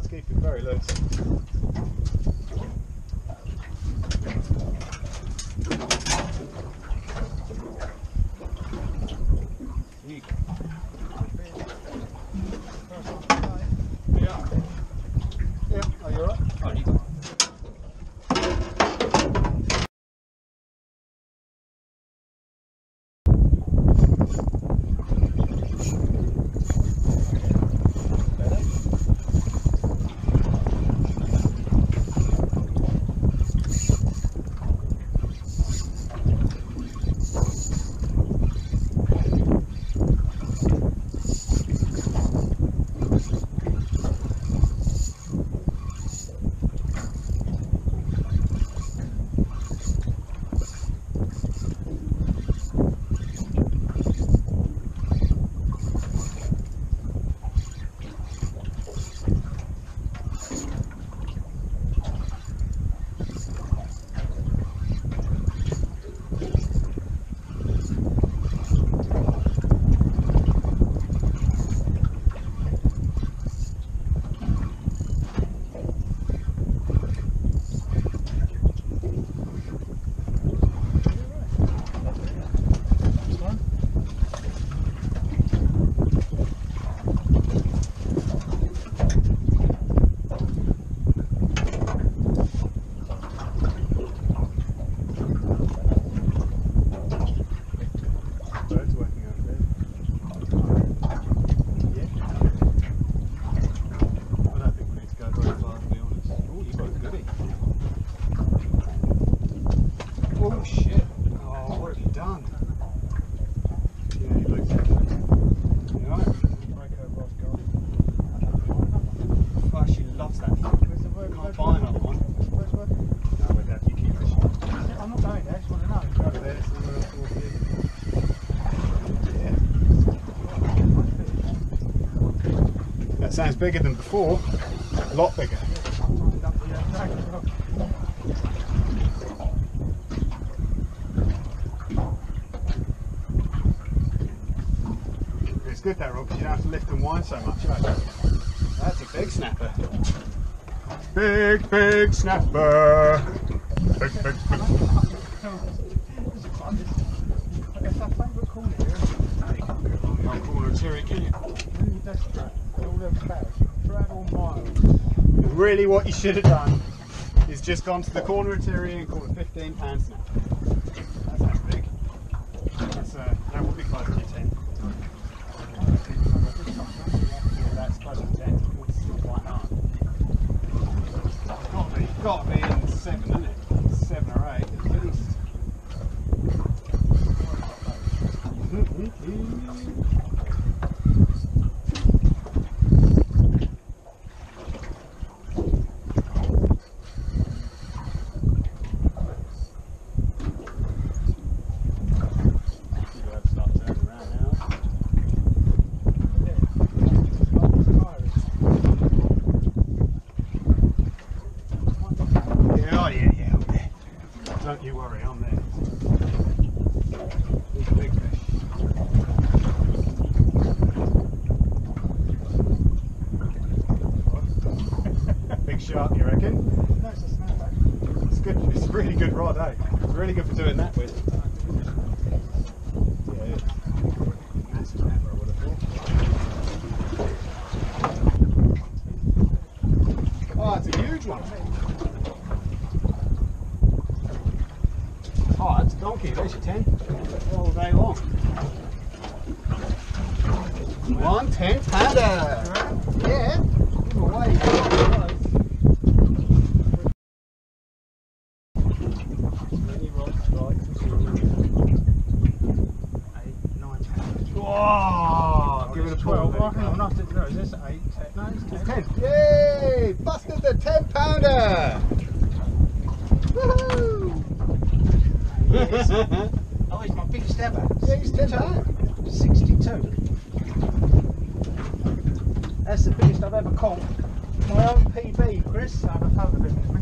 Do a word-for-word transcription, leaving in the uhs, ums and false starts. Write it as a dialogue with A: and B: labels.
A: to keep it very loose. Yeah. Yeah, are you alright? Oh, you got it. Oh shit. Oh, what have you done? Yeah, he looks at it. You alright? Oh, she loves that thing. Can't buy another one. No, we're glad you keep fishing.
B: I'm not going there, I just want to know.
A: Go over there, see where else we'll be. Yeah. That sounds bigger than before. A lot bigger. It's good that rod because you don't have to lift and wind so much. Right? That's a big snapper. Big, big snapper. Big, big, big.
B: It's our favourite corner here.
A: You can't go wrong the old corner of Tiri, can you?
B: When you're desperate, all those barrels, you can travel miles.
A: Really what you should have done is just gone to the corner of Tiri and caught a fifteen pound snapper. That sounds big. That's, uh, that would be close to your ten. Yeah, that's close to ten. It's still quite hard. Got to be, got to be in seven, isn't it? Seven or eight at least. Don't you worry, I'm there. These are big fish. Big shark, you reckon?
B: No, it's a snapper.
A: It's good. It's a really good rod, eh? It's really good for doing that with. Yeah. Massive snapper, I would have thought. Oh, it's a huge one. Oh, that's a donkey, there's your ten. All day long. One ten pounder. Yeah. Give him away. Many rod strikes. Eight, nine, ten. Whoa! Give it a
B: twelve.
A: pull.
B: Oh, hang on, I said, no, is this eight, ten? No, it's ten.
A: ten. Yay! Busted the ten pounder! Woohoo!
B: Oh, it's my biggest ever.
A: Yeah, it's ten pounds.
B: sixty-two. That's the biggest I've ever caught. My own P B, Chris. I have a photo of it with me.